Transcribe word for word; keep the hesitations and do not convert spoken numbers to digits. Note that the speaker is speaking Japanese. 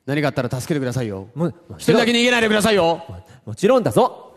何かあったら助けてくださいよ。 も、も一人だけ逃げないでくださいよ。 もちろんだぞ。